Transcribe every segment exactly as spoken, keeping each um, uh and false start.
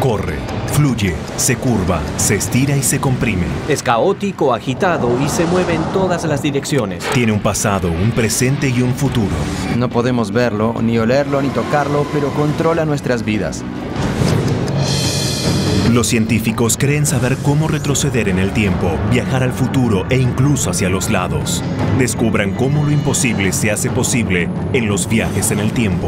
Corre, fluye, se curva, se estira y se comprime. Es caótico, agitado y se mueve en todas las direcciones. Tiene un pasado, un presente y un futuro. No podemos verlo, ni olerlo, ni tocarlo, pero controla nuestras vidas. Los científicos creen saber cómo retroceder en el tiempo, viajar al futuro e incluso hacia los lados. Descubran cómo lo imposible se hace posible en los viajes en el tiempo.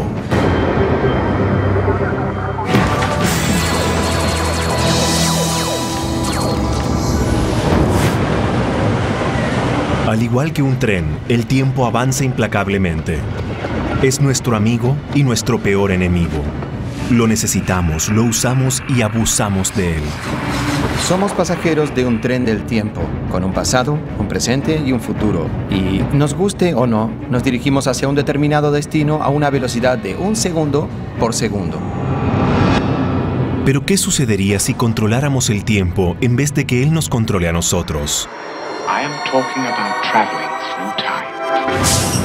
Al igual que un tren, el tiempo avanza implacablemente. Es nuestro amigo y nuestro peor enemigo. Lo necesitamos, lo usamos y abusamos de él. Somos pasajeros de un tren del tiempo, con un pasado, un presente y un futuro. Y, nos guste o no, nos dirigimos hacia un determinado destino a una velocidad de un segundo por segundo. Pero ¿qué sucedería si controláramos el tiempo en vez de que él nos controle a nosotros? I am talking about traveling through time.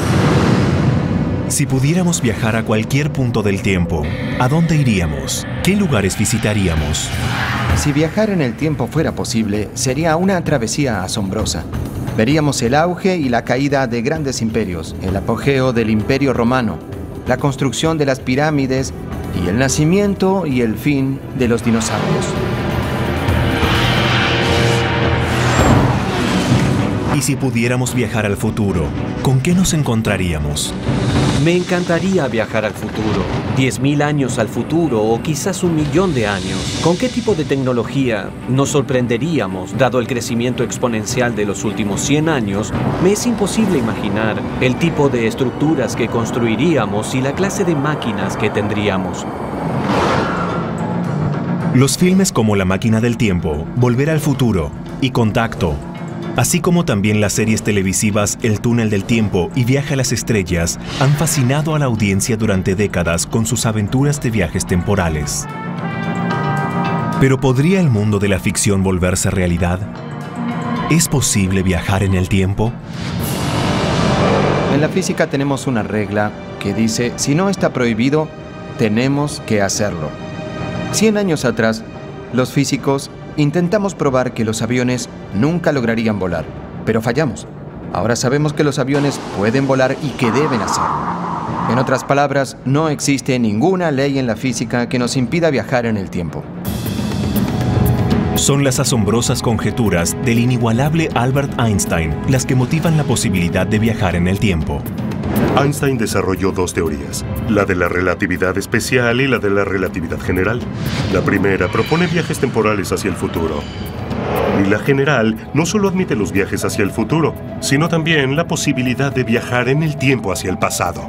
Si pudiéramos viajar a cualquier punto del tiempo, ¿a dónde iríamos? ¿Qué lugares visitaríamos? Si viajar en el tiempo fuera posible, sería una travesía asombrosa. Veríamos el auge y la caída de grandes imperios, el apogeo del Imperio Romano, la construcción de las pirámides y el nacimiento y el fin de los dinosaurios. Y si pudiéramos viajar al futuro, ¿con qué nos encontraríamos? Me encantaría viajar al futuro, diez mil años al futuro o quizás un millón de años. ¿Con qué tipo de tecnología nos sorprenderíamos, dado el crecimiento exponencial de los últimos cien años? Me es imposible imaginar el tipo de estructuras que construiríamos y la clase de máquinas que tendríamos. Los filmes como La máquina del tiempo, Volver al futuro y Contacto, así como también las series televisivas El túnel del tiempo y Viaje a las estrellas, han fascinado a la audiencia durante décadas con sus aventuras de viajes temporales. ¿Pero podría el mundo de la ficción volverse realidad? ¿Es posible viajar en el tiempo? En la física tenemos una regla que dice, si no está prohibido, tenemos que hacerlo. Cien años atrás, los físicos intentamos probar que los aviones nunca lograrían volar, pero fallamos. Ahora sabemos que los aviones pueden volar y que deben hacerlo. En otras palabras, no existe ninguna ley en la física que nos impida viajar en el tiempo. Son las asombrosas conjeturas del inigualable Albert Einstein las que motivan la posibilidad de viajar en el tiempo. Einstein desarrolló dos teorías, la de la relatividad especial y la de la relatividad general. La primera propone viajes temporales hacia el futuro. Y la general no solo admite los viajes hacia el futuro, sino también la posibilidad de viajar en el tiempo hacia el pasado.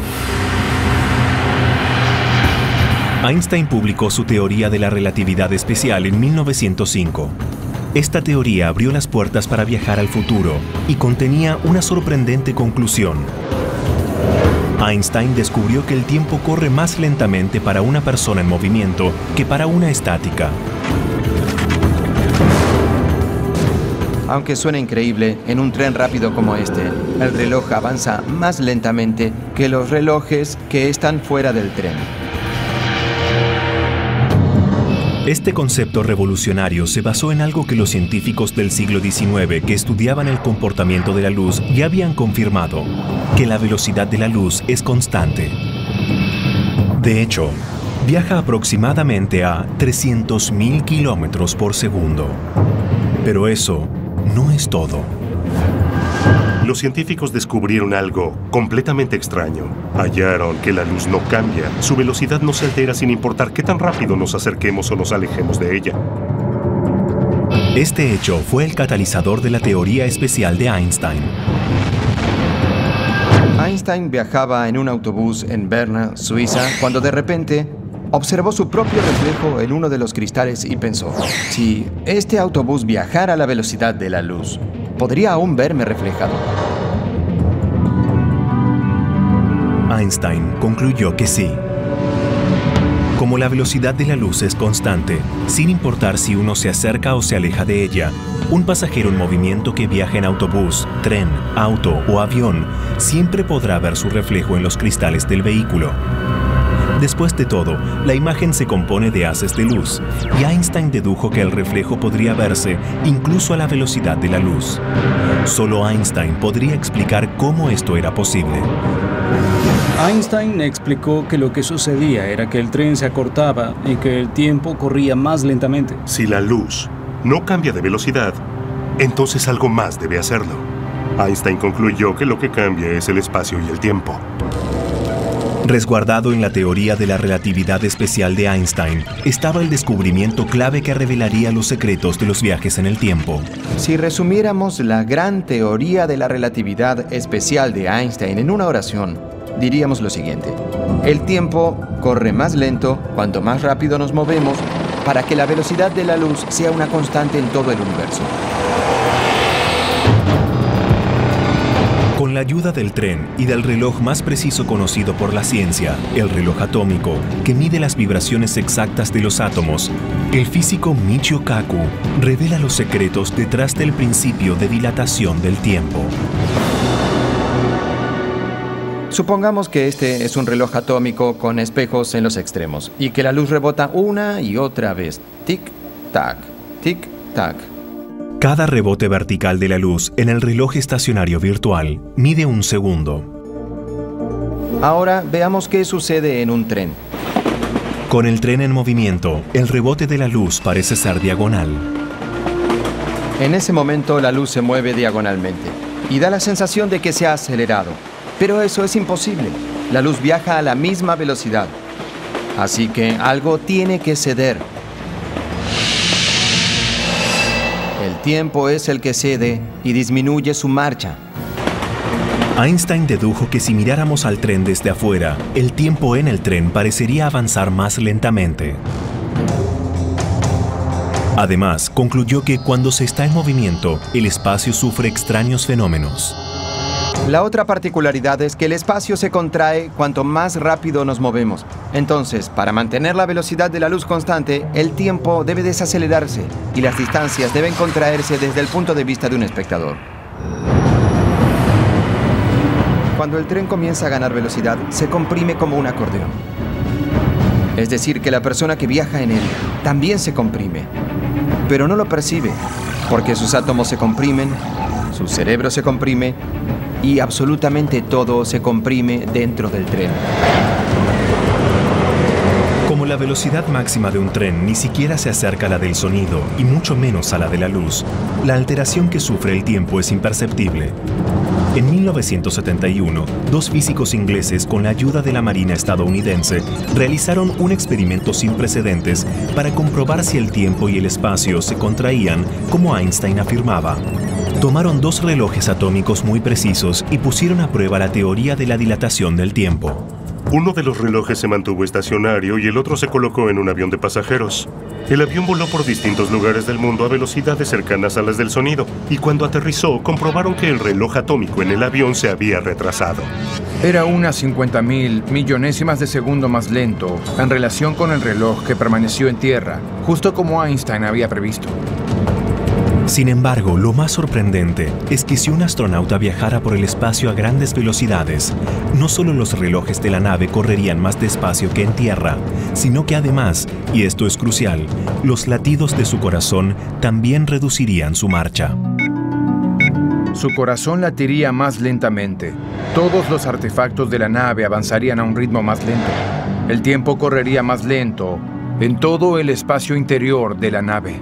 Einstein publicó su teoría de la relatividad especial en mil novecientos cinco. Esta teoría abrió las puertas para viajar al futuro y contenía una sorprendente conclusión. Einstein descubrió que el tiempo corre más lentamente para una persona en movimiento que para una estática. Aunque suene increíble, en un tren rápido como este, el reloj avanza más lentamente que los relojes que están fuera del tren. Este concepto revolucionario se basó en algo que los científicos del siglo diecinueve que estudiaban el comportamiento de la luz ya habían confirmado, que la velocidad de la luz es constante. De hecho, viaja aproximadamente a trescientos mil kilómetros por segundo. Pero eso no es todo. Los científicos descubrieron algo completamente extraño. Hallaron que la luz no cambia, su velocidad no se altera sin importar qué tan rápido nos acerquemos o nos alejemos de ella. Este hecho fue el catalizador de la teoría especial de Einstein. Einstein viajaba en un autobús en Berna, Suiza, cuando de repente observó su propio reflejo en uno de los cristales y pensó, si este autobús viajara a la velocidad de la luz, ¿podría aún verme reflejado? Einstein concluyó que sí. Como la velocidad de la luz es constante, sin importar si uno se acerca o se aleja de ella, un pasajero en movimiento que viaja en autobús, tren, auto o avión siempre podrá ver su reflejo en los cristales del vehículo. Después de todo, la imagen se compone de haces de luz, y Einstein dedujo que el reflejo podría verse incluso a la velocidad de la luz. Solo Einstein podría explicar cómo esto era posible. Einstein explicó que lo que sucedía era que el tren se acortaba y que el tiempo corría más lentamente. Si la luz no cambia de velocidad, entonces algo más debe hacerlo. Einstein concluyó que lo que cambia es el espacio y el tiempo. Resguardado en la teoría de la relatividad especial de Einstein, estaba el descubrimiento clave que revelaría los secretos de los viajes en el tiempo. Si resumiéramos la gran teoría de la relatividad especial de Einstein en una oración, diríamos lo siguiente: el tiempo corre más lento cuanto más rápido nos movemos para que la velocidad de la luz sea una constante en todo el universo. Con la ayuda del tren y del reloj más preciso conocido por la ciencia, el reloj atómico, que mide las vibraciones exactas de los átomos, el físico Michio Kaku revela los secretos detrás del principio de dilatación del tiempo. Supongamos que este es un reloj atómico con espejos en los extremos y que la luz rebota una y otra vez. Tic-tac, tic-tac. Cada rebote vertical de la luz en el reloj estacionario virtual mide un segundo. Ahora veamos qué sucede en un tren. Con el tren en movimiento, el rebote de la luz parece ser diagonal. En ese momento la luz se mueve diagonalmente y da la sensación de que se ha acelerado. Pero eso es imposible. La luz viaja a la misma velocidad. Así que algo tiene que ceder. El tiempo es el que cede y disminuye su marcha. Einstein dedujo que si miráramos al tren desde afuera, el tiempo en el tren parecería avanzar más lentamente. Además, concluyó que cuando se está en movimiento, el espacio sufre extraños fenómenos. La otra particularidad es que el espacio se contrae cuanto más rápido nos movemos. Entonces, para mantener la velocidad de la luz constante, el tiempo debe desacelerarse y las distancias deben contraerse desde el punto de vista de un espectador. Cuando el tren comienza a ganar velocidad, se comprime como un acordeón. Es decir, que la persona que viaja en él también se comprime, pero no lo percibe, porque sus átomos se comprimen, su cerebro se comprime, y absolutamente todo se comprime dentro del tren. Como la velocidad máxima de un tren ni siquiera se acerca a la del sonido y mucho menos a la de la luz, la alteración que sufre el tiempo es imperceptible. En mil novecientos setenta y uno, dos físicos ingleses con la ayuda de la Marina estadounidense realizaron un experimento sin precedentes para comprobar si el tiempo y el espacio se contraían como Einstein afirmaba. Tomaron dos relojes atómicos muy precisos y pusieron a prueba la teoría de la dilatación del tiempo. Uno de los relojes se mantuvo estacionario y el otro se colocó en un avión de pasajeros. El avión voló por distintos lugares del mundo a velocidades cercanas a las del sonido, y cuando aterrizó, comprobaron que el reloj atómico en el avión se había retrasado. Era unas cincuenta mil millonésimas de segundo más lento en relación con el reloj que permaneció en tierra, justo como Einstein había previsto. Sin embargo, lo más sorprendente es que si un astronauta viajara por el espacio a grandes velocidades, no solo los relojes de la nave correrían más despacio que en tierra, sino que además, y esto es crucial, los latidos de su corazón también reducirían su marcha. Su corazón latiría más lentamente. Todos los artefactos de la nave avanzarían a un ritmo más lento. El tiempo correría más lento en todo el espacio interior de la nave.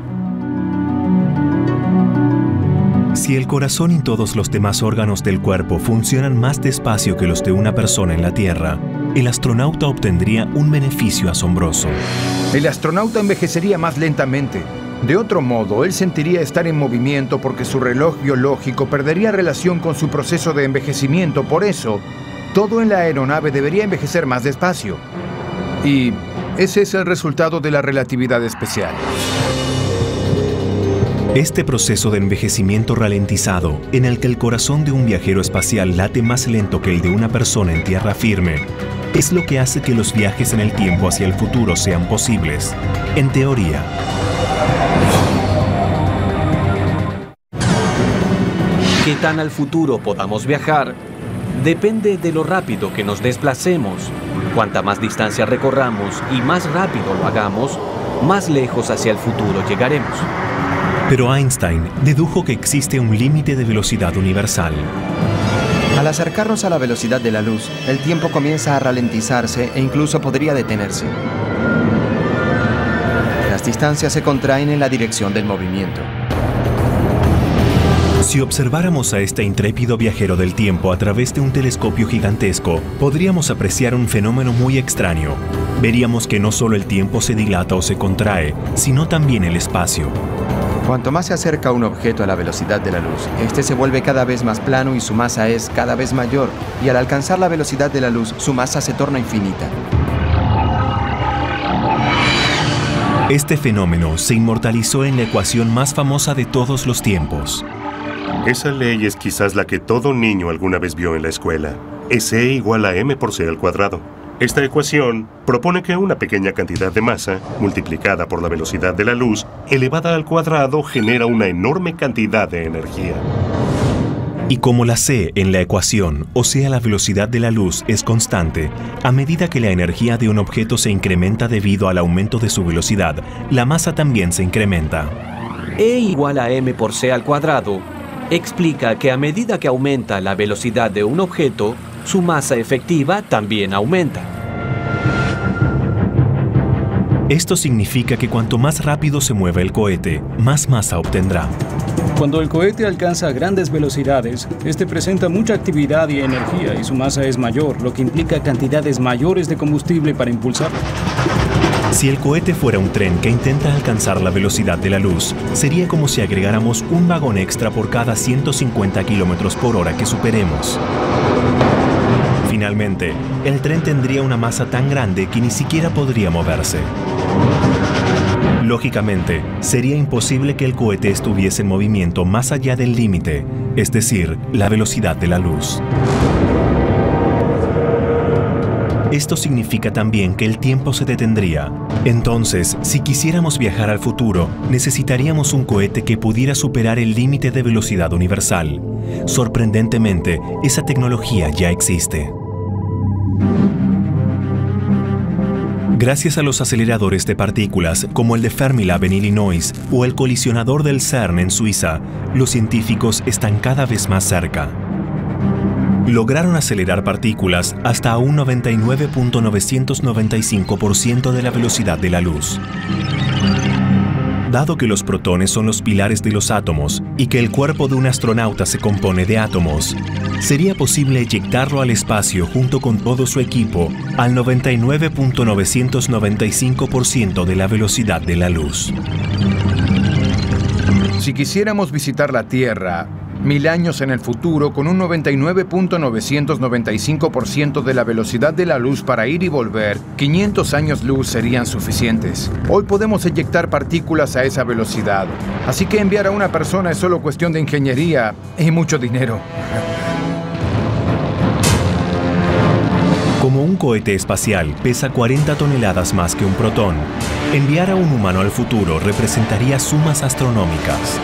Si el corazón y todos los demás órganos del cuerpo funcionan más despacio que los de una persona en la Tierra, el astronauta obtendría un beneficio asombroso. El astronauta envejecería más lentamente. De otro modo, él sentiría estar en movimiento porque su reloj biológico perdería relación con su proceso de envejecimiento. Por eso, todo en la aeronave debería envejecer más despacio. Y ese es el resultado de la relatividad especial. Este proceso de envejecimiento ralentizado, en el que el corazón de un viajero espacial late más lento que el de una persona en tierra firme, es lo que hace que los viajes en el tiempo hacia el futuro sean posibles, en teoría. ¿Qué tan al futuro podamos viajar? Depende de lo rápido que nos desplacemos. Cuanta más distancia recorramos y más rápido lo hagamos, más lejos hacia el futuro llegaremos. Pero Einstein dedujo que existe un límite de velocidad universal. Al acercarnos a la velocidad de la luz, el tiempo comienza a ralentizarse e incluso podría detenerse. Las distancias se contraen en la dirección del movimiento. Si observáramos a este intrépido viajero del tiempo a través de un telescopio gigantesco, podríamos apreciar un fenómeno muy extraño. Veríamos que no solo el tiempo se dilata o se contrae, sino también el espacio. Cuanto más se acerca un objeto a la velocidad de la luz, este se vuelve cada vez más plano y su masa es cada vez mayor, y al alcanzar la velocidad de la luz, su masa se torna infinita. Este fenómeno se inmortalizó en la ecuación más famosa de todos los tiempos. Esa ley es quizás la que todo niño alguna vez vio en la escuela. Es E igual a m por c al cuadrado. Esta ecuación propone que una pequeña cantidad de masa, multiplicada por la velocidad de la luz, elevada al cuadrado, genera una enorme cantidad de energía. Y como la c en la ecuación, o sea la velocidad de la luz, es constante, a medida que la energía de un objeto se incrementa debido al aumento de su velocidad, la masa también se incrementa. E igual a m por c al cuadrado explica que a medida que aumenta la velocidad de un objeto, su masa efectiva también aumenta. Esto significa que cuanto más rápido se mueva el cohete, más masa obtendrá. Cuando el cohete alcanza grandes velocidades, este presenta mucha actividad y energía y su masa es mayor, lo que implica cantidades mayores de combustible para impulsarlo. Si el cohete fuera un tren que intenta alcanzar la velocidad de la luz, sería como si agregáramos un vagón extra por cada ciento cincuenta kilómetros por hora que superemos. Finalmente, el tren tendría una masa tan grande que ni siquiera podría moverse. Lógicamente, sería imposible que el cohete estuviese en movimiento más allá del límite, es decir, la velocidad de la luz. Esto significa también que el tiempo se detendría. Entonces, si quisiéramos viajar al futuro, necesitaríamos un cohete que pudiera superar el límite de velocidad universal. Sorprendentemente, esa tecnología ya existe. Gracias a los aceleradores de partículas como el de Fermilab en Illinois o el colisionador del CERN en Suiza, los científicos están cada vez más cerca. Lograron acelerar partículas hasta un noventa y nueve punto novecientos noventa y cinco por ciento de la velocidad de la luz. Dado que los protones son los pilares de los átomos y que el cuerpo de un astronauta se compone de átomos, sería posible eyectarlo al espacio junto con todo su equipo al noventa y nueve punto novecientos noventa y cinco por ciento de la velocidad de la luz. Si quisiéramos visitar la Tierra mil años en el futuro con un noventa y nueve punto novecientos noventa y cinco por ciento de la velocidad de la luz para ir y volver, quinientos años luz serían suficientes. Hoy podemos eyectar partículas a esa velocidad, así que enviar a una persona es solo cuestión de ingeniería y mucho dinero. Como un cohete espacial pesa cuarenta toneladas más que un protón, enviar a un humano al futuro representaría sumas astronómicas.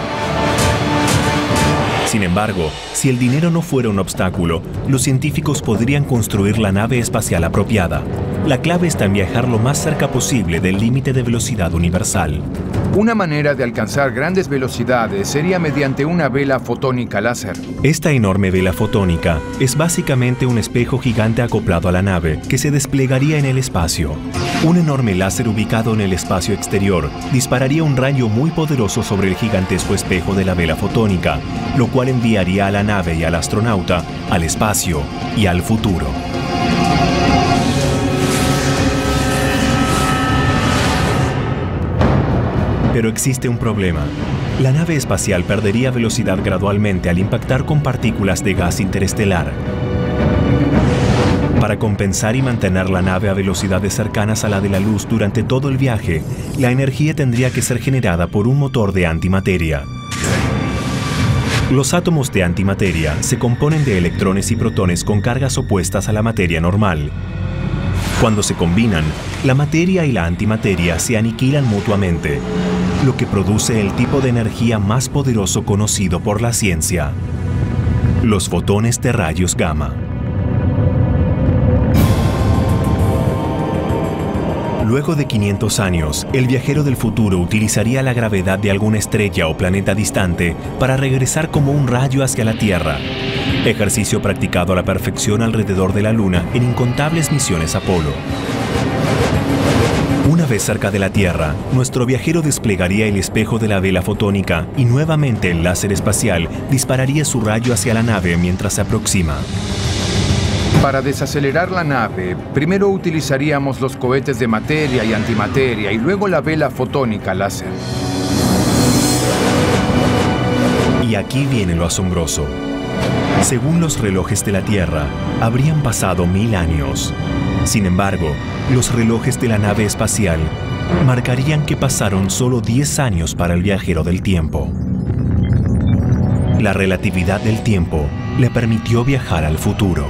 Sin embargo, si el dinero no fuera un obstáculo, los científicos podrían construir la nave espacial apropiada. La clave está en viajar lo más cerca posible del límite de velocidad universal. Una manera de alcanzar grandes velocidades sería mediante una vela fotónica láser. Esta enorme vela fotónica es básicamente un espejo gigante acoplado a la nave que se desplegaría en el espacio. Un enorme láser ubicado en el espacio exterior dispararía un rayo muy poderoso sobre el gigantesco espejo de la vela fotónica, lo cual enviaría a la nave y al astronauta al espacio y al futuro. Pero existe un problema. La nave espacial perdería velocidad gradualmente al impactar con partículas de gas interestelar. Para compensar y mantener la nave a velocidades cercanas a la de la luz durante todo el viaje, la energía tendría que ser generada por un motor de antimateria. Los átomos de antimateria se componen de electrones y protones con cargas opuestas a la materia normal. Cuando se combinan, la materia y la antimateria se aniquilan mutuamente, lo que produce el tipo de energía más poderoso conocido por la ciencia: los fotones de rayos gamma. Luego de quinientos años, el viajero del futuro utilizaría la gravedad de alguna estrella o planeta distante para regresar como un rayo hacia la Tierra. Ejercicio practicado a la perfección alrededor de la Luna en incontables misiones Apolo. Una vez cerca de la Tierra, nuestro viajero desplegaría el espejo de la vela fotónica y nuevamente el láser espacial dispararía su rayo hacia la nave mientras se aproxima. Para desacelerar la nave, primero utilizaríamos los cohetes de materia y antimateria y luego la vela fotónica láser. Y aquí viene lo asombroso. Según los relojes de la Tierra, habrían pasado mil años. Sin embargo, los relojes de la nave espacial marcarían que pasaron solo diez años para el viajero del tiempo. La relatividad del tiempo le permitió viajar al futuro.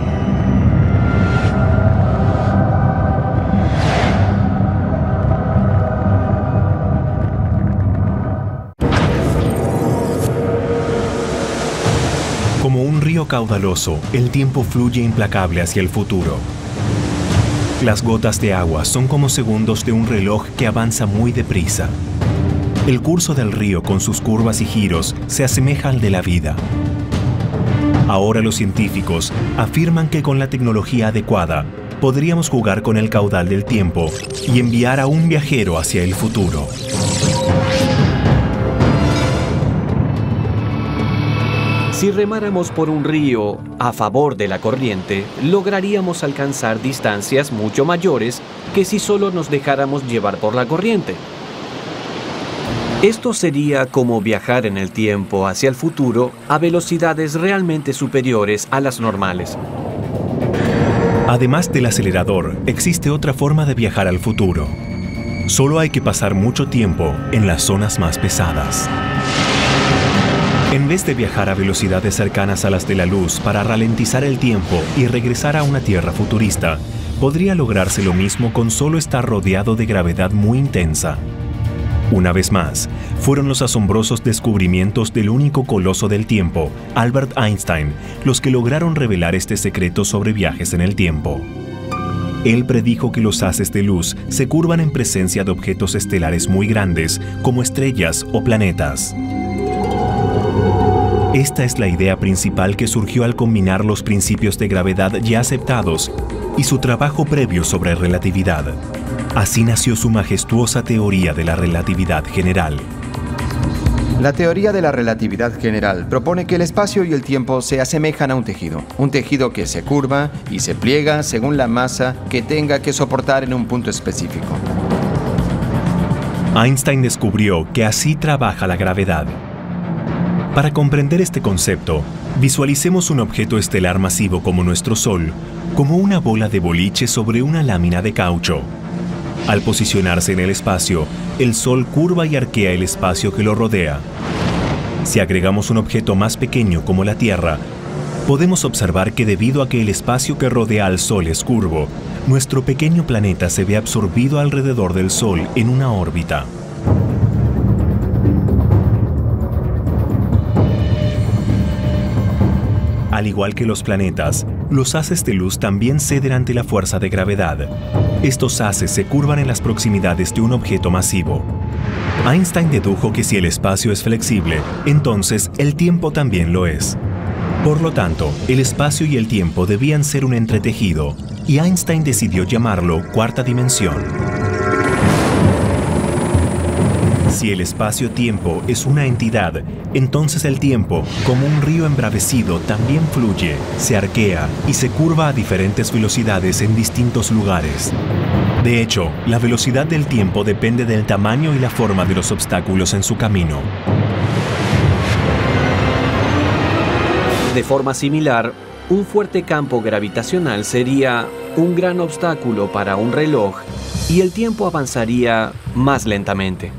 Como un río caudaloso, el tiempo fluye implacable hacia el futuro. Las gotas de agua son como segundos de un reloj que avanza muy deprisa. El curso del río con sus curvas y giros se asemeja al de la vida. Ahora los científicos afirman que con la tecnología adecuada podríamos jugar con el caudal del tiempo y enviar a un viajero hacia el futuro. Si remáramos por un río a favor de la corriente, lograríamos alcanzar distancias mucho mayores que si solo nos dejáramos llevar por la corriente. Esto sería como viajar en el tiempo hacia el futuro a velocidades realmente superiores a las normales. Además del acelerador, existe otra forma de viajar al futuro. Solo hay que pasar mucho tiempo en las zonas más pesadas. En vez de viajar a velocidades cercanas a las de la luz para ralentizar el tiempo y regresar a una Tierra futurista, podría lograrse lo mismo con solo estar rodeado de gravedad muy intensa. Una vez más, fueron los asombrosos descubrimientos del único coloso del tiempo, Albert Einstein, los que lograron revelar este secreto sobre viajes en el tiempo. Él predijo que los haces de luz se curvan en presencia de objetos estelares muy grandes, como estrellas o planetas. Esta es la idea principal que surgió al combinar los principios de gravedad ya aceptados y su trabajo previo sobre relatividad. Así nació su majestuosa teoría de la relatividad general. La teoría de la relatividad general propone que el espacio y el tiempo se asemejan a un tejido. Un tejido que se curva y se pliega según la masa que tenga que soportar en un punto específico. Einstein descubrió que así trabaja la gravedad. Para comprender este concepto, visualicemos un objeto estelar masivo como nuestro Sol, como una bola de boliche sobre una lámina de caucho. Al posicionarse en el espacio, el Sol curva y arquea el espacio que lo rodea. Si agregamos un objeto más pequeño como la Tierra, podemos observar que debido a que el espacio que rodea al Sol es curvo, nuestro pequeño planeta se ve absorbido alrededor del Sol en una órbita. Al igual que los planetas, los haces de luz también ceden ante la fuerza de gravedad. Estos haces se curvan en las proximidades de un objeto masivo. Einstein dedujo que si el espacio es flexible, entonces el tiempo también lo es. Por lo tanto, el espacio y el tiempo debían ser un entretejido, y Einstein decidió llamarlo cuarta dimensión. Si el espacio-tiempo es una entidad, entonces el tiempo, como un río embravecido, también fluye, se arquea y se curva a diferentes velocidades en distintos lugares. De hecho, la velocidad del tiempo depende del tamaño y la forma de los obstáculos en su camino. De forma similar, un fuerte campo gravitacional sería un gran obstáculo para un reloj y el tiempo avanzaría más lentamente.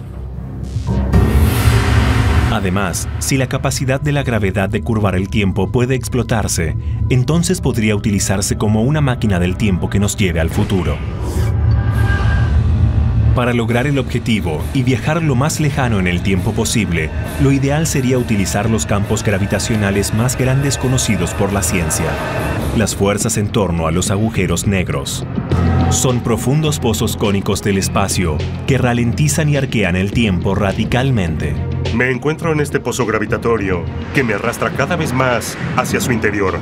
Además, si la capacidad de la gravedad de curvar el tiempo puede explotarse, entonces podría utilizarse como una máquina del tiempo que nos lleve al futuro. Para lograr el objetivo y viajar lo más lejano en el tiempo posible, lo ideal sería utilizar los campos gravitacionales más grandes conocidos por la ciencia. las fuerzas en torno a los agujeros negros. Son profundos pozos cónicos del espacio que ralentizan y arquean el tiempo radicalmente. Me encuentro en este pozo gravitatorio que me arrastra cada vez más hacia su interior.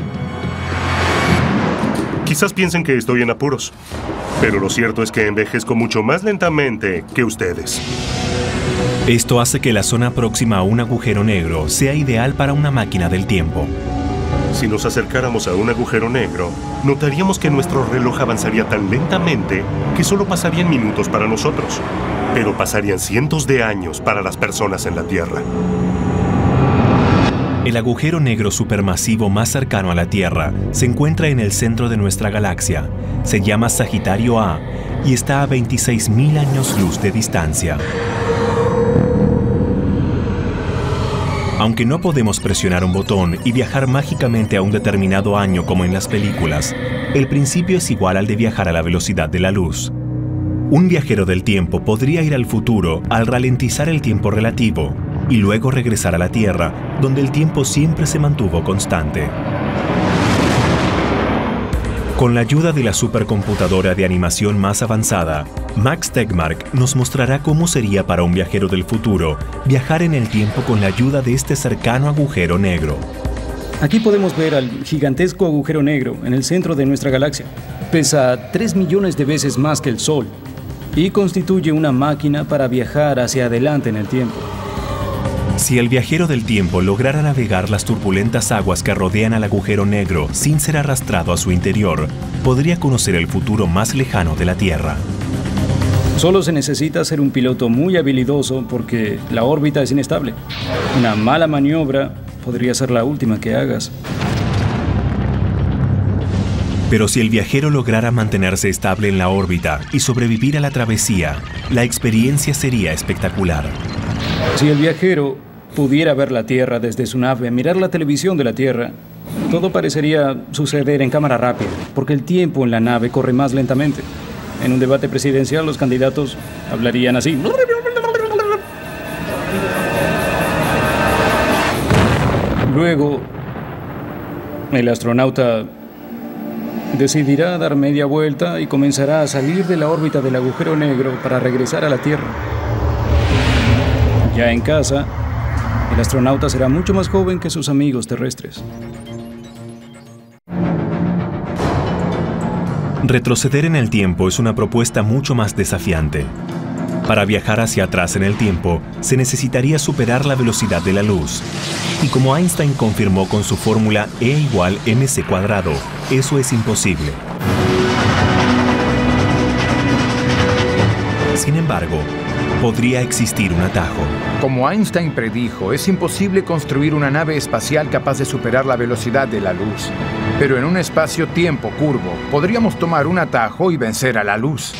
Quizás piensen que estoy en apuros, pero lo cierto es que envejezco mucho más lentamente que ustedes. Esto hace que la zona próxima a un agujero negro sea ideal para una máquina del tiempo. Si nos acercáramos a un agujero negro, notaríamos que nuestro reloj avanzaría tan lentamente que solo pasarían minutos para nosotros, pero pasarían cientos de años para las personas en la Tierra. El agujero negro supermasivo más cercano a la Tierra se encuentra en el centro de nuestra galaxia. Se llama Sagitario A y está a veintiséis mil años luz de distancia. Aunque no podemos presionar un botón y viajar mágicamente a un determinado año como en las películas, el principio es igual al de viajar a la velocidad de la luz. Un viajero del tiempo podría ir al futuro al ralentizar el tiempo relativo y luego regresar a la Tierra, donde el tiempo siempre se mantuvo constante. Con la ayuda de la supercomputadora de animación más avanzada, Max Tegmark nos mostrará cómo sería para un viajero del futuro viajar en el tiempo con la ayuda de este cercano agujero negro. Aquí podemos ver al gigantesco agujero negro en el centro de nuestra galaxia. Pesa tres millones de veces más que el Sol y constituye una máquina para viajar hacia adelante en el tiempo. Si el viajero del tiempo lograra navegar las turbulentas aguas que rodean al agujero negro sin ser arrastrado a su interior, podría conocer el futuro más lejano de la Tierra. Solo se necesita ser un piloto muy habilidoso porque la órbita es inestable. Una mala maniobra podría ser la última que hagas. Pero si el viajero lograra mantenerse estable en la órbita y sobrevivir a la travesía, la experiencia sería espectacular. Si el viajero pudiera ver la Tierra desde su nave, mirar la televisión de la Tierra, todo parecería suceder en cámara rápida, porque el tiempo en la nave corre más lentamente. En un debate presidencial, los candidatos hablarían así. Luego, el astronauta decidirá dar media vuelta y comenzará a salir de la órbita del agujero negro para regresar a la Tierra. Ya en casa, el astronauta será mucho más joven que sus amigos terrestres. Retroceder en el tiempo es una propuesta mucho más desafiante. Para viajar hacia atrás en el tiempo, se necesitaría superar la velocidad de la luz. Y como Einstein confirmó con su fórmula E igual mc cuadrado, eso es imposible. Sin embargo, podría existir un atajo. Como Einstein predijo, es imposible construir una nave espacial capaz de superar la velocidad de la luz. Pero en un espacio-tiempo curvo, podríamos tomar un atajo y vencer a la luz.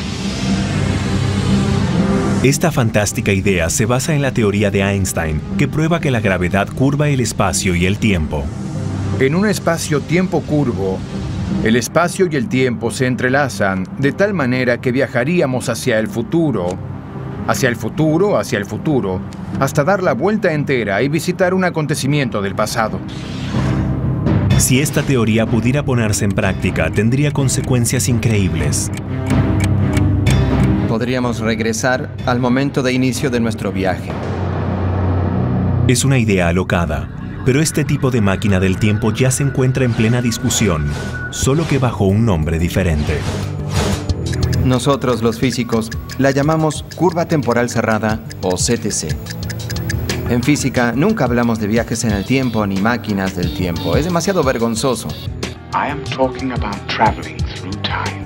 Esta fantástica idea se basa en la teoría de Einstein, que prueba que la gravedad curva el espacio y el tiempo. En un espacio-tiempo curvo, el espacio y el tiempo se entrelazan de tal manera que viajaríamos hacia el futuro, hacia el futuro, hacia el futuro, hasta dar la vuelta entera y visitar un acontecimiento del pasado. Si esta teoría pudiera ponerse en práctica, tendría consecuencias increíbles. Podríamos regresar al momento de inicio de nuestro viaje. Es una idea alocada, pero este tipo de máquina del tiempo ya se encuentra en plena discusión, solo que bajo un nombre diferente. Nosotros, los físicos, la llamamos curva temporal cerrada o C T C. En física, nunca hablamos de viajes en el tiempo ni máquinas del tiempo. Es demasiado vergonzoso. I am talking about traveling through time.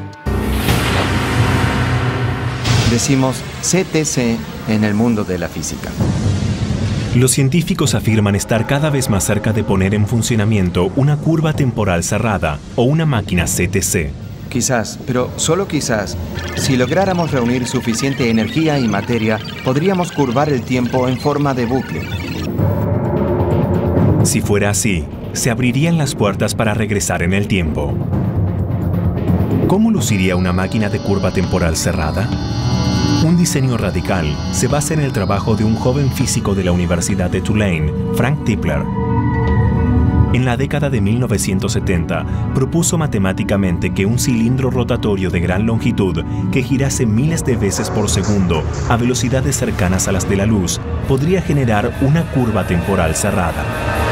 Decimos C T C en el mundo de la física. Los científicos afirman estar cada vez más cerca de poner en funcionamiento una curva temporal cerrada o una máquina C T C. Quizás, pero solo quizás, si lográramos reunir suficiente energía y materia, podríamos curvar el tiempo en forma de bucle. Si fuera así, se abrirían las puertas para regresar en el tiempo. ¿Cómo luciría una máquina de curva temporal cerrada? Un diseño radical se basa en el trabajo de un joven físico de la Universidad de Tulane, Frank Tipler. en la década de mil novecientos setenta, propuso matemáticamente que un cilindro rotatorio de gran longitud que girase miles de veces por segundo a velocidades cercanas a las de la luz podría generar una curva temporal cerrada.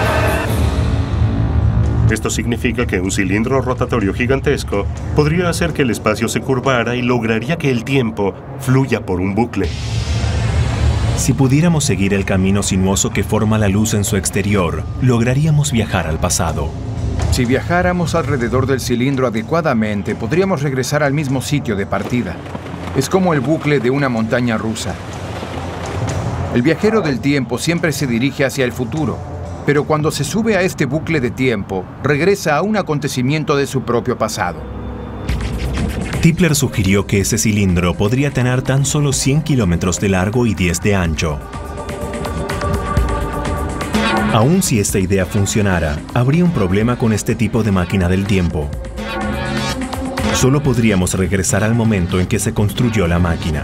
Esto significa que un cilindro rotatorio gigantesco podría hacer que el espacio se curvara y lograría que el tiempo fluya por un bucle. Si pudiéramos seguir el camino sinuoso que forma la luz en su exterior, lograríamos viajar al pasado. Si viajáramos alrededor del cilindro adecuadamente, podríamos regresar al mismo sitio de partida. Es como el bucle de una montaña rusa. El viajero del tiempo siempre se dirige hacia el futuro, pero cuando se sube a este bucle de tiempo, regresa a un acontecimiento de su propio pasado. Tipler sugirió que ese cilindro podría tener tan solo cien kilómetros de largo y diez de ancho. Aun si esta idea funcionara, habría un problema con este tipo de máquina del tiempo. Solo podríamos regresar al momento en que se construyó la máquina.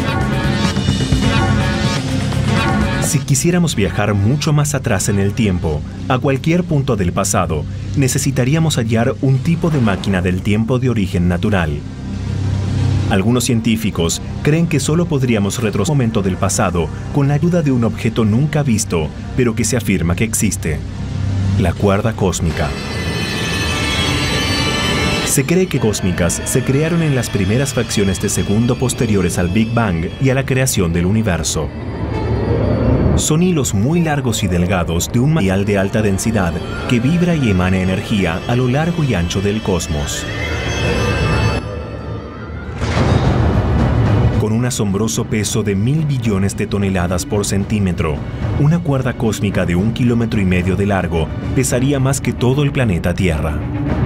Si quisiéramos viajar mucho más atrás en el tiempo, a cualquier punto del pasado, necesitaríamos hallar un tipo de máquina del tiempo de origen natural. Algunos científicos creen que solo podríamos retroceder al momento del pasado con la ayuda de un objeto nunca visto, pero que se afirma que existe: la cuerda cósmica. Se cree que cósmicas se crearon en las primeras fracciones de segundo posteriores al Big Bang y a la creación del universo. Son hilos muy largos y delgados de un material de alta densidad que vibra y emana energía a lo largo y ancho del cosmos. Con un asombroso peso de mil billones de toneladas por centímetro, una cuerda cósmica de un kilómetro y medio de largo pesaría más que todo el planeta Tierra.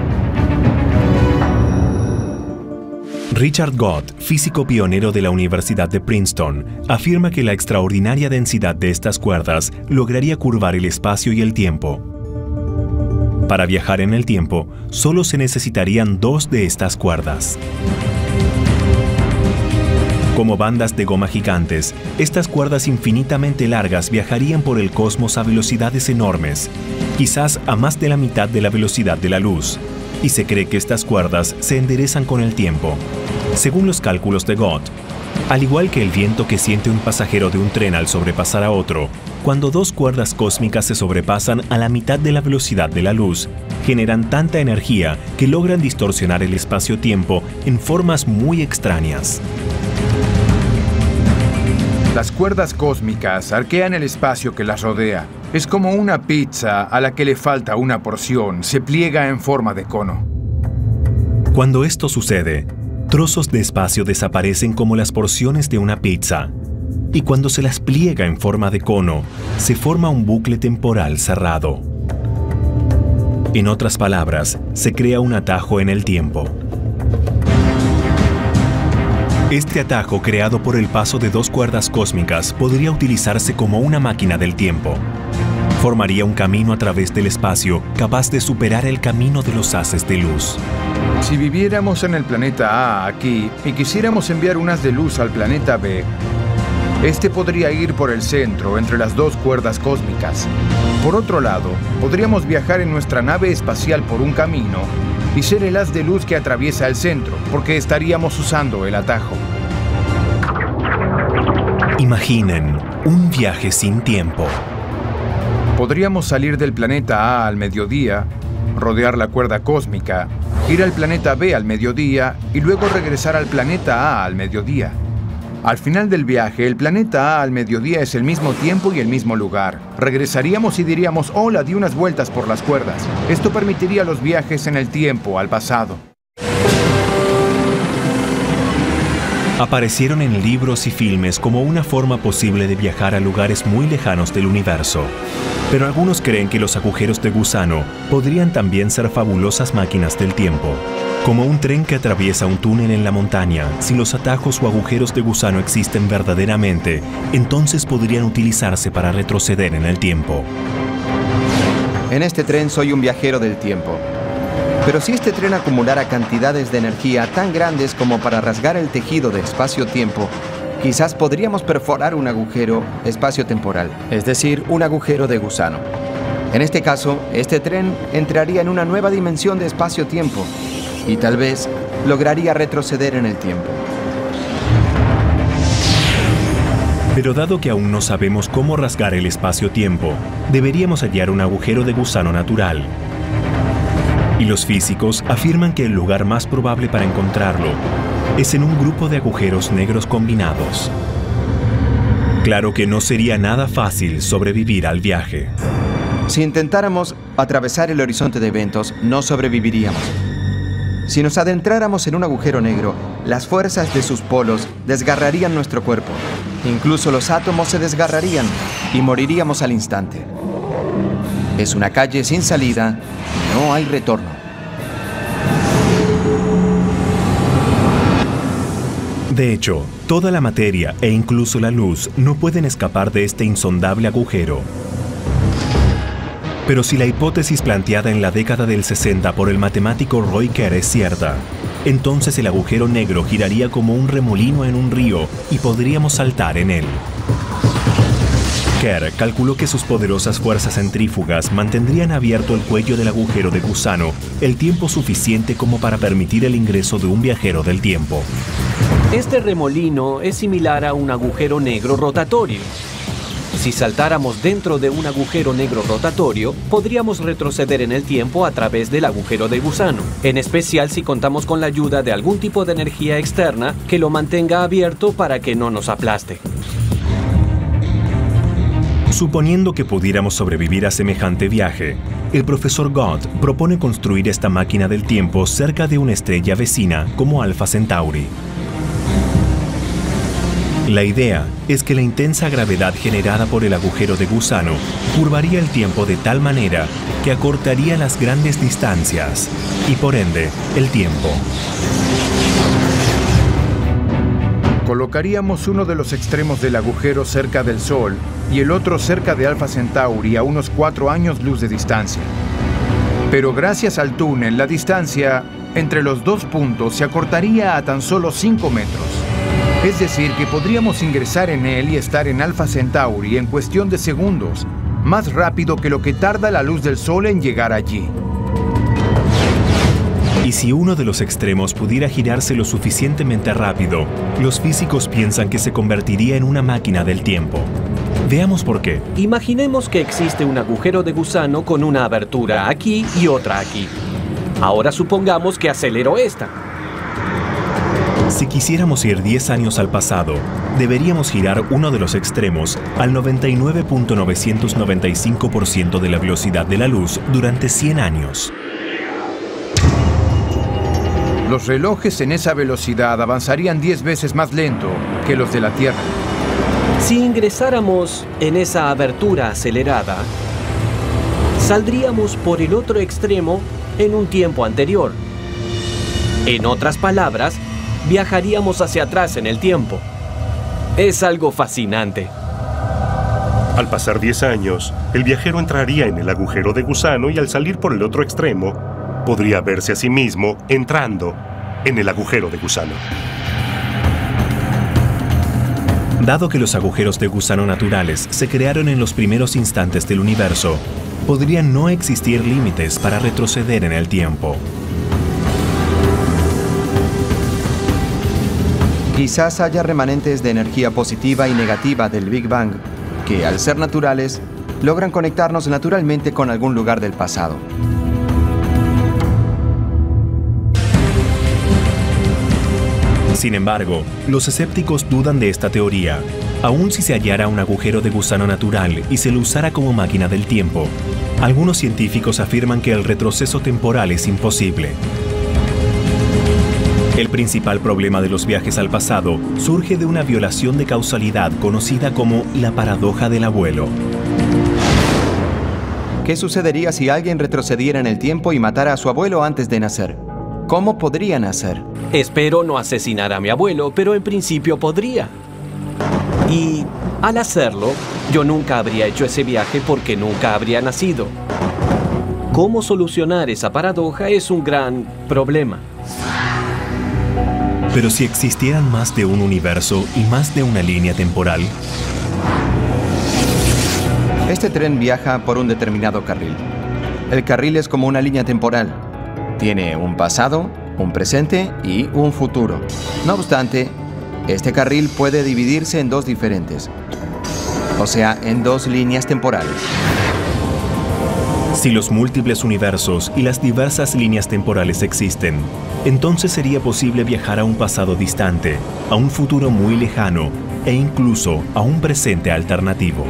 Richard Gott, físico pionero de la Universidad de Princeton, afirma que la extraordinaria densidad de estas cuerdas lograría curvar el espacio y el tiempo. Para viajar en el tiempo, solo se necesitarían dos de estas cuerdas. Como bandas de goma gigantes, estas cuerdas infinitamente largas viajarían por el cosmos a velocidades enormes, quizás a más de la mitad de la velocidad de la luz, y se cree que estas cuerdas se enderezan con el tiempo. Según los cálculos de Gott, al igual que el viento que siente un pasajero de un tren al sobrepasar a otro, cuando dos cuerdas cósmicas se sobrepasan a la mitad de la velocidad de la luz, generan tanta energía que logran distorsionar el espacio-tiempo en formas muy extrañas. Las cuerdas cósmicas arquean el espacio que las rodea. Es como una pizza a la que le falta una porción, se pliega en forma de cono. Cuando esto sucede, trozos de espacio desaparecen como las porciones de una pizza, y cuando se las pliega en forma de cono, se forma un bucle temporal cerrado. En otras palabras, se crea un atajo en el tiempo. Este atajo, creado por el paso de dos cuerdas cósmicas, podría utilizarse como una máquina del tiempo. Formaría un camino a través del espacio capaz de superar el camino de los haces de luz. Si viviéramos en el planeta A aquí y quisiéramos enviar un haz de luz al planeta B, este podría ir por el centro entre las dos cuerdas cósmicas. Por otro lado, podríamos viajar en nuestra nave espacial por un camino y ser el haz de luz que atraviesa el centro, porque estaríamos usando el atajo. Imaginen un viaje sin tiempo. Podríamos salir del planeta A al mediodía, rodear la cuerda cósmica, ir al planeta B al mediodía y luego regresar al planeta A al mediodía. Al final del viaje, el planeta A al mediodía es el mismo tiempo y el mismo lugar. Regresaríamos y diríamos, hola, di unas vueltas por las cuerdas. Esto permitiría los viajes en el tiempo al pasado. Aparecieron en libros y filmes como una forma posible de viajar a lugares muy lejanos del universo. Pero algunos creen que los agujeros de gusano podrían también ser fabulosas máquinas del tiempo. Como un tren que atraviesa un túnel en la montaña, si los atajos o agujeros de gusano existen verdaderamente, entonces podrían utilizarse para retroceder en el tiempo. En este tren soy un viajero del tiempo. Pero si este tren acumulara cantidades de energía tan grandes como para rasgar el tejido de espacio-tiempo, quizás podríamos perforar un agujero espacio-temporal, es decir, un agujero de gusano. En este caso, este tren entraría en una nueva dimensión de espacio-tiempo y tal vez lograría retroceder en el tiempo. Pero dado que aún no sabemos cómo rasgar el espacio-tiempo, deberíamos hallar un agujero de gusano natural. Y los físicos afirman que el lugar más probable para encontrarlo es en un grupo de agujeros negros combinados. Claro que no sería nada fácil sobrevivir al viaje. Si intentáramos atravesar el horizonte de eventos, no sobreviviríamos. Si nos adentráramos en un agujero negro, las fuerzas de sus polos desgarrarían nuestro cuerpo. Incluso los átomos se desgarrarían y moriríamos al instante. Es una calle sin salida y no hay retorno. De hecho, toda la materia e incluso la luz no pueden escapar de este insondable agujero. Pero si la hipótesis planteada en la década del sesenta por el matemático Roy Kerr es cierta, entonces el agujero negro giraría como un remolino en un río y podríamos saltar en él. Kerr calculó que sus poderosas fuerzas centrífugas mantendrían abierto el cuello del agujero de gusano el tiempo suficiente como para permitir el ingreso de un viajero del tiempo. Este remolino es similar a un agujero negro rotatorio. Si saltáramos dentro de un agujero negro rotatorio, podríamos retroceder en el tiempo a través del agujero de gusano, en especial si contamos con la ayuda de algún tipo de energía externa que lo mantenga abierto para que no nos aplaste. Suponiendo que pudiéramos sobrevivir a semejante viaje, el profesor Gott propone construir esta máquina del tiempo cerca de una estrella vecina como Alpha Centauri. La idea es que la intensa gravedad generada por el agujero de gusano curvaría el tiempo de tal manera que acortaría las grandes distancias y, por ende, el tiempo. Colocaríamos uno de los extremos del agujero cerca del Sol y el otro cerca de Alpha Centauri a unos cuatro años luz de distancia. Pero gracias al túnel, la distancia entre los dos puntos se acortaría a tan solo cinco metros. Es decir, que podríamos ingresar en él y estar en Alpha Centauri en cuestión de segundos, más rápido que lo que tarda la luz del Sol en llegar allí. Y si uno de los extremos pudiera girarse lo suficientemente rápido, los físicos piensan que se convertiría en una máquina del tiempo. Veamos por qué. Imaginemos que existe un agujero de gusano con una abertura aquí y otra aquí. Ahora supongamos que acelero esta. Si quisiéramos ir diez años al pasado, deberíamos girar uno de los extremos al noventa y nueve punto novecientos noventa y cinco por ciento de la velocidad de la luz durante cien años. Los relojes en esa velocidad avanzarían diez veces más lento que los de la Tierra. Si ingresáramos en esa abertura acelerada, saldríamos por el otro extremo en un tiempo anterior. En otras palabras, viajaríamos hacia atrás en el tiempo. Es algo fascinante. Al pasar diez años, el viajero entraría en el agujero de gusano y al salir por el otro extremo, podría verse a sí mismo entrando en el agujero de gusano. Dado que los agujeros de gusano naturales se crearon en los primeros instantes del universo, podrían no existir límites para retroceder en el tiempo. Quizás haya remanentes de energía positiva y negativa del Big Bang que, al ser naturales, logran conectarnos naturalmente con algún lugar del pasado. Sin embargo, los escépticos dudan de esta teoría. Aun si se hallara un agujero de gusano natural y se lo usara como máquina del tiempo, algunos científicos afirman que el retroceso temporal es imposible. El principal problema de los viajes al pasado surge de una violación de causalidad conocida como la paradoja del abuelo. ¿Qué sucedería si alguien retrocediera en el tiempo y matara a su abuelo antes de nacer? ¿Cómo podría nacer? Espero no asesinar a mi abuelo, pero en principio podría. Y al hacerlo, yo nunca habría hecho ese viaje porque nunca habría nacido. ¿Cómo solucionar esa paradoja es un gran problema? Pero si existieran más de un universo y más de una línea temporal, Este tren viaja por un determinado carril. El carril es como una línea temporal. Tiene un pasado, un presente y un futuro. No obstante, este carril puede dividirse en dos diferentes, o sea, en dos líneas temporales. Si los múltiples universos y las diversas líneas temporales existen, entonces sería posible viajar a un pasado distante, a un futuro muy lejano e incluso a un presente alternativo.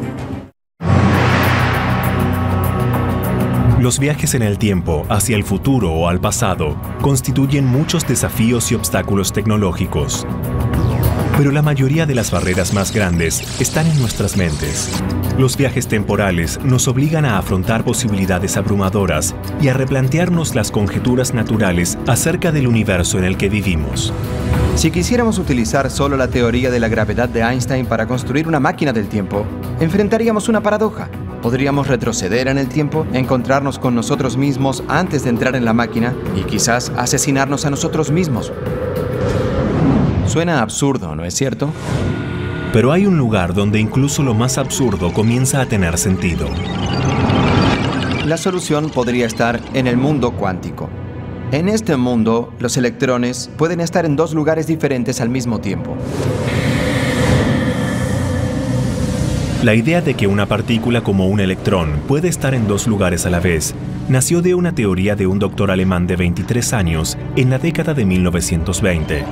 Los viajes en el tiempo hacia el futuro o al pasado constituyen muchos desafíos y obstáculos tecnológicos. Pero la mayoría de las barreras más grandes están en nuestras mentes. Los viajes temporales nos obligan a afrontar posibilidades abrumadoras y a replantearnos las conjeturas naturales acerca del universo en el que vivimos. Si quisiéramos utilizar solo la teoría de la gravedad de Einstein para construir una máquina del tiempo, enfrentaríamos una paradoja. Podríamos retroceder en el tiempo, encontrarnos con nosotros mismos antes de entrar en la máquina y quizás asesinarnos a nosotros mismos. Suena absurdo, ¿no es cierto? Pero hay un lugar donde incluso lo más absurdo comienza a tener sentido. La solución podría estar en el mundo cuántico. En este mundo, los electrones pueden estar en dos lugares diferentes al mismo tiempo. La idea de que una partícula como un electrón puede estar en dos lugares a la vez nació de una teoría de un doctor alemán de veintitrés años en la década de mil novecientos veinte.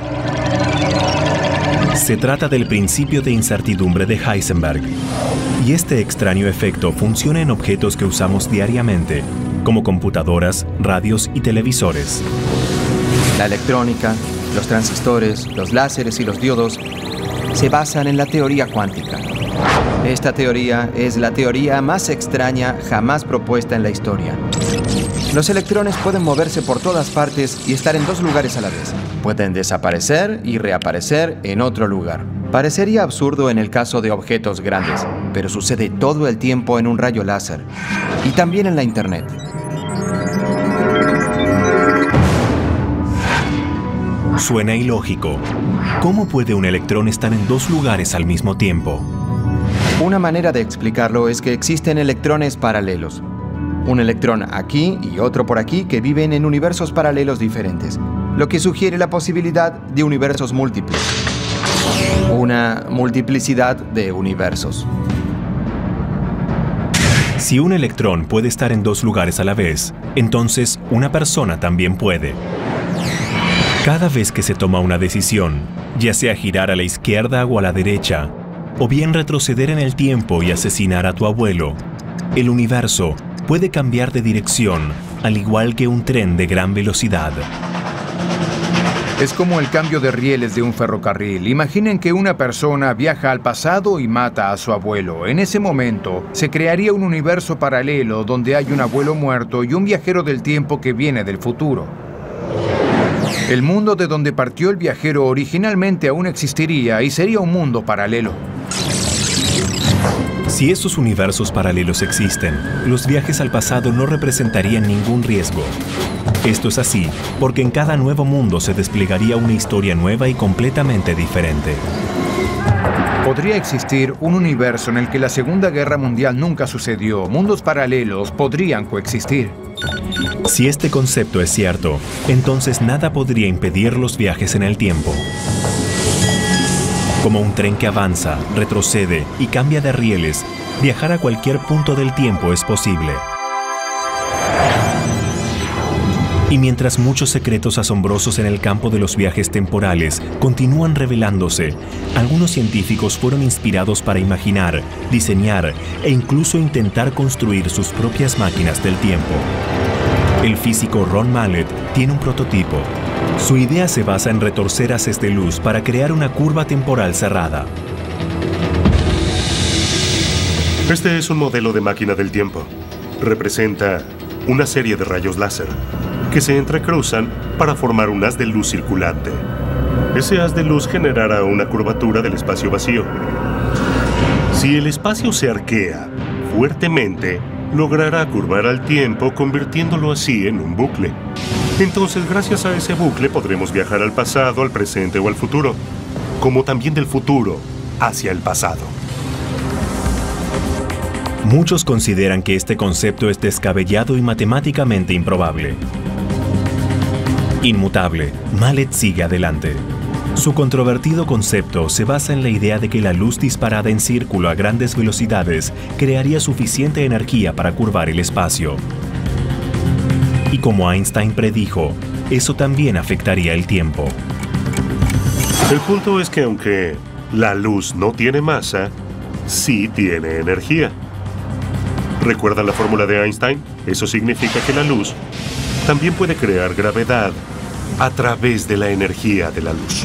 Se trata del principio de incertidumbre de Heisenberg, y este extraño efecto funciona en objetos que usamos diariamente, como computadoras, radios y televisores. La electrónica, los transistores, los láseres y los diodos se basan en la teoría cuántica. Esta teoría es la teoría más extraña jamás propuesta en la historia. Los electrones pueden moverse por todas partes y estar en dos lugares a la vez. Pueden desaparecer y reaparecer en otro lugar. Parecería absurdo en el caso de objetos grandes, pero sucede todo el tiempo en un rayo láser y también en la Internet. Suena ilógico. ¿Cómo puede un electrón estar en dos lugares al mismo tiempo? Una manera de explicarlo es que existen electrones paralelos. Un electrón aquí y otro por aquí que viven en universos paralelos diferentes, lo que sugiere la posibilidad de universos múltiples. Una multiplicidad de universos. Si un electrón puede estar en dos lugares a la vez, entonces una persona también puede. Cada vez que se toma una decisión, ya sea girar a la izquierda o a la derecha, o bien retroceder en el tiempo y asesinar a tu abuelo, el universo puede cambiar de dirección, al igual que un tren de gran velocidad. Es como el cambio de rieles de un ferrocarril. Imaginen que una persona viaja al pasado y mata a su abuelo. En ese momento, se crearía un universo paralelo donde hay un abuelo muerto y un viajero del tiempo que viene del futuro. El mundo de donde partió el viajero originalmente aún existiría y sería un mundo paralelo. Si esos universos paralelos existen, los viajes al pasado no representarían ningún riesgo. Esto es así porque en cada nuevo mundo se desplegaría una historia nueva y completamente diferente. Podría existir un universo en el que la Segunda Guerra Mundial nunca sucedió. Mundos paralelos podrían coexistir. Si este concepto es cierto, entonces nada podría impedir los viajes en el tiempo. Como un tren que avanza, retrocede y cambia de rieles, viajar a cualquier punto del tiempo es posible. Y mientras muchos secretos asombrosos en el campo de los viajes temporales continúan revelándose, algunos científicos fueron inspirados para imaginar, diseñar e incluso intentar construir sus propias máquinas del tiempo. El físico Ron Mallet tiene un prototipo. Su idea se basa en retorcer haces de luz para crear una curva temporal cerrada. Este es un modelo de máquina del tiempo. Representa una serie de rayos láser que se entrecruzan para formar un haz de luz circulante. Ese haz de luz generará una curvatura del espacio vacío. Si el espacio se arquea fuertemente, logrará curvar al tiempo, convirtiéndolo así en un bucle. Entonces, gracias a ese bucle podremos viajar al pasado, al presente o al futuro, como también del futuro hacia el pasado. Muchos consideran que este concepto es descabellado y matemáticamente improbable. Inmutable, Mallet sigue adelante. Su controvertido concepto se basa en la idea de que la luz disparada en círculo a grandes velocidades crearía suficiente energía para curvar el espacio. Y como Einstein predijo, eso también afectaría el tiempo. El punto es que aunque la luz no tiene masa, sí tiene energía. ¿Recuerdan la fórmula de Einstein? Eso significa que la luz también puede crear gravedad a través de la energía de la luz.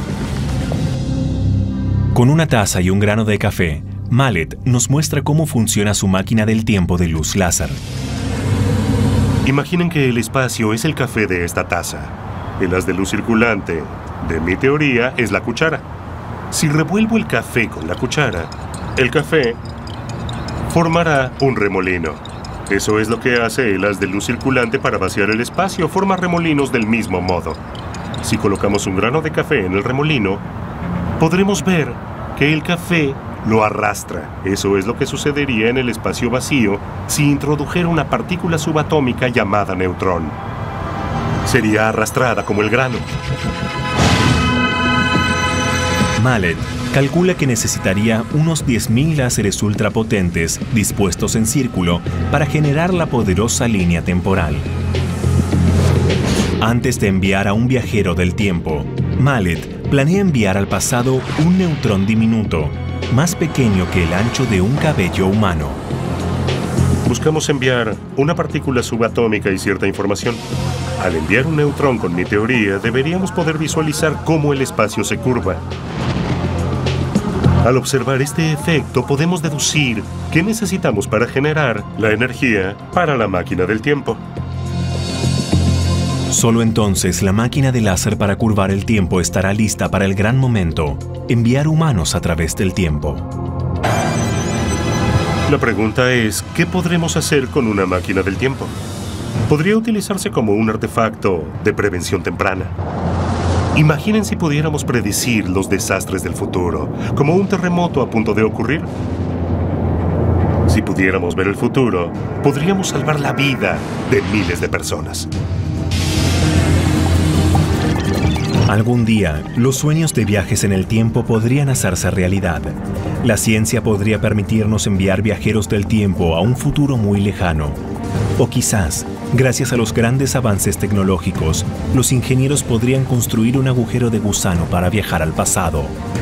Con una taza y un grano de café, Mallet nos muestra cómo funciona su máquina del tiempo de luz láser. Imaginen que el espacio es el café de esta taza. El haz de luz circulante de mi teoría es la cuchara. Si revuelvo el café con la cuchara, el café formará un remolino. Eso es lo que hace el haz de luz circulante para vaciar el espacio, forma remolinos del mismo modo. Si colocamos un grano de café en el remolino, podremos ver que el café lo arrastra. Eso es lo que sucedería en el espacio vacío si introdujera una partícula subatómica llamada neutrón. Sería arrastrada como el grano. Mallet calcula que necesitaría unos diez mil láseres ultrapotentes dispuestos en círculo para generar la poderosa línea temporal. Antes de enviar a un viajero del tiempo, Mallet planea enviar al pasado un neutrón diminuto, más pequeño que el ancho de un cabello humano. Buscamos enviar una partícula subatómica y cierta información. Al enviar un neutrón con mi teoría, deberíamos poder visualizar cómo el espacio se curva. Al observar este efecto, podemos deducir qué necesitamos para generar la energía para la máquina del tiempo. Solo entonces la máquina de láser para curvar el tiempo estará lista para el gran momento, enviar humanos a través del tiempo. La pregunta es, ¿qué podremos hacer con una máquina del tiempo? Podría utilizarse como un artefacto de prevención temprana. Imaginen si pudiéramos predecir los desastres del futuro, como un terremoto a punto de ocurrir. Si pudiéramos ver el futuro, podríamos salvar la vida de miles de personas. Algún día, los sueños de viajes en el tiempo podrían hacerse realidad. La ciencia podría permitirnos enviar viajeros del tiempo a un futuro muy lejano. O quizás, gracias a los grandes avances tecnológicos, los ingenieros podrían construir un agujero de gusano para viajar al pasado.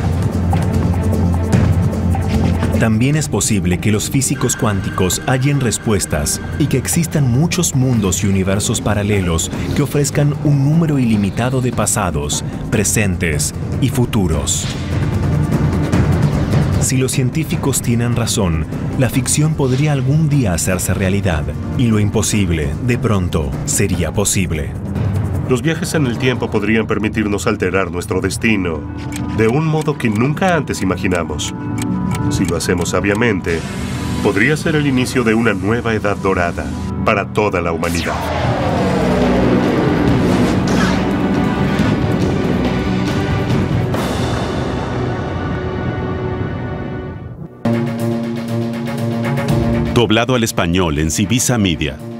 También es posible que los físicos cuánticos hallen respuestas y que existan muchos mundos y universos paralelos que ofrezcan un número ilimitado de pasados, presentes y futuros. Si los científicos tienen razón, la ficción podría algún día hacerse realidad y lo imposible, de pronto, sería posible. Los viajes en el tiempo podrían permitirnos alterar nuestro destino de un modo que nunca antes imaginamos. Si lo hacemos sabiamente, podría ser el inicio de una nueva edad dorada para toda la humanidad. Doblado al español en Civisa Media.